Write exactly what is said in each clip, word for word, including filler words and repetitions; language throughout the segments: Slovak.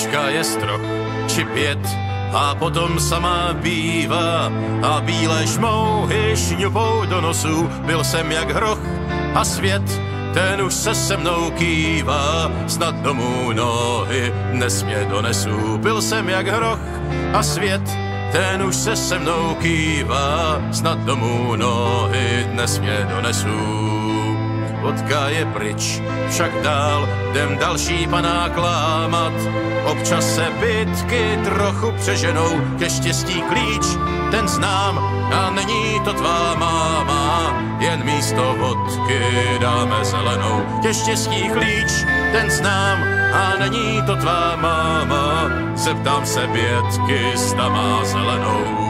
Kočka je stroch či pět a potom sama bývá a bílé šmouhy šňupou do nosu. Byl jsem jak hroch a svět, ten už se se mnou kývá, snad domů nohy dnes mě donesu. Byl jsem jak hroch a svět, ten už se se mnou kývá, snad domů nohy dnes mě donesu. Vodka je pryč, však dál jdem další panák lámat. Občas se bitky trochu přeženou, ke štěstí klíč, ten znám a není to tvá máma. Jen místo vodky dáme zelenou, ke štěstí klíč, ten znám a není to tvá máma. Zeptám se Bětky, zda má zelenou.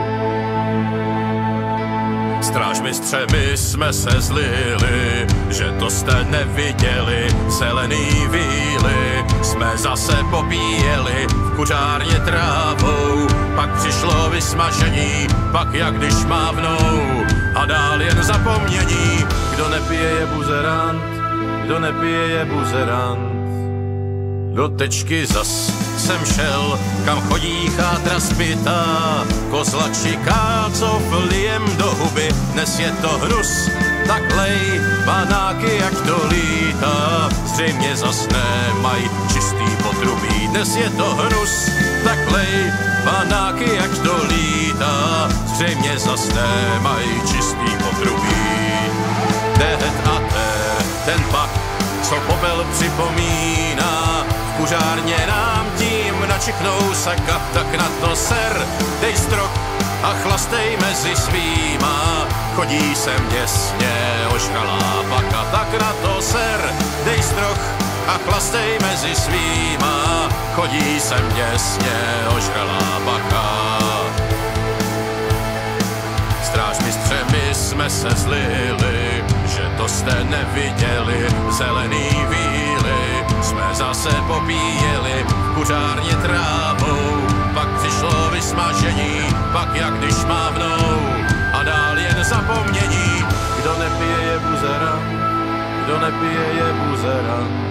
Strážmistře, my jsme se zlili, že to jste neviděli, zelený víly jsme zase popíjeli v kuřárně trávou. Pak přišlo vysmažení, pak jak když mávnou a dál jen zapomnění. Kdo nepije je buzerant, kdo nepije je buzerant. Do tečky zas jsem šel, kam chodí chátra zbytá, kozla či kácov lijem do huby. Dnes je to hnus, tak lej panáky, jak to lítá, zřejmě zas nemaj čistý potrubí. Dnes je to hnus, tak lej panáky, jak to lítá, zřejmě zas nemaj čistý potrubí. Tehet a ter, ten pak, co popel připomíná, v kuřárně nám tím načiknou saka, tak na to ser, dej strop a chlastej mezi svýma. Chodí sem děsně ožralá baka, tak na to ser, dej strop a chlastej mezi svýma. Chodí sem děsně ožralá baka. Strážmistře, my jsme se zlili, že to jste neviděli, zelený víly jsme zase popíjeli v kuřárně trávou. Pak přišlo vysmažení, pak jak když mávnou a dál jen zapomnění. Kdo nepije je buzerant, kdo nepije je buzerant.